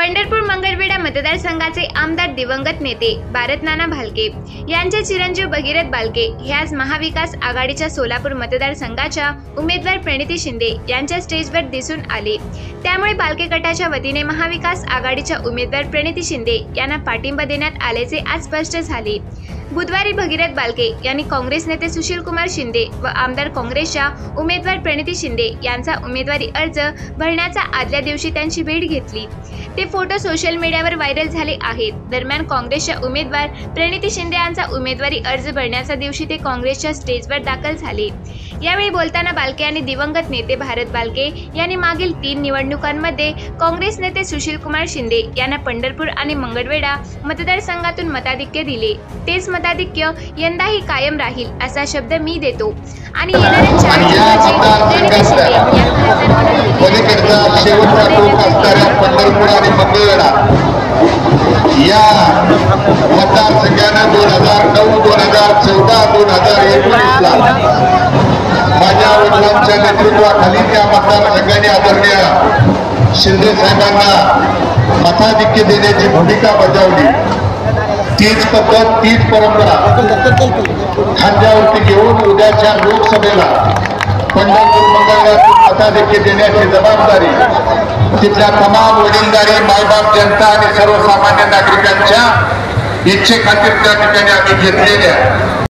पंढरपूर मंगळवेढा मतदारसंघाचे आमदार दिवंगत नेते भारत नाना भालके यांचे चिरंजीव भगीरथ भालके हे आज महाविकास आघाडीच्या सोलापूर मतदारसंघाच्या उमेदवार प्रणिती शिंदे यांच्या स्टेजवर दिसून आले। त्यामुळे भालके गटाच्या वतीने महाविकास आघाडीच्या उमेदवार प्रणिती शिंदे यांना पाठिंबा देण्यात आल्याचे आज स्पष्ट झाले। बुधवारी भगीरथ भालके यांनी काँग्रेस नेते सुशीलकुमार शिंदे व आमदार काँग्रेसच्या उमेदवार प्रणिती शिंदे यांचा उमेदवारी अर्ज भरण्याच्या आदल्या दिवशी त्यांची भेट घेतली। ते फोटो सोशल मीडियावर व्हायरल झाले आहेत। दरम्यान काँग्रेसच्या उमेदवार प्रणिती शिंदे यांचा उमेदवारी अर्ज भरण्याच्या दिवशी ते काँग्रेसच्या स्टेजवर दाखल झाले। यावेळी बोलताना भालके यांनी दिवंगत नेते भारत भालके यांनी मागील 3 निवडणुकांमध्ये काँग्रेस नेते सुशीलकुमार शिंदे यांना पंढरपूर आणि मंगळवेढा मतदारसंघातून मताधिक्य दिले, तेच मताधिक्य यंदाही कायम राहील असा शब्द मी देतो आणि येणाऱ्या 4 प्रणिती शिंदे या मतदारसंघानं 2009, 2014, 2019 ला माझ्या वडिलांच्या नेतृत्वाखाली त्या मतदारसंघाने आदरणीय शिंदे साहेबांना मताधिक्य देण्याची भूमिका बजावली। तीच पद्धत, तीच परंपरा खांद्यावरती घेऊन उद्याच्या लोकसभेला पंढरपूर मंगळवेढ्यातून मताधिक्य देण्याची जबाबदारी तिथल्या तमाम वडीलधारी मायबाप जनता आणि सर्वसामान्य नागरिकांच्या इच्छेखातीर त्या ठिकाणी आम्ही घेतलेल्या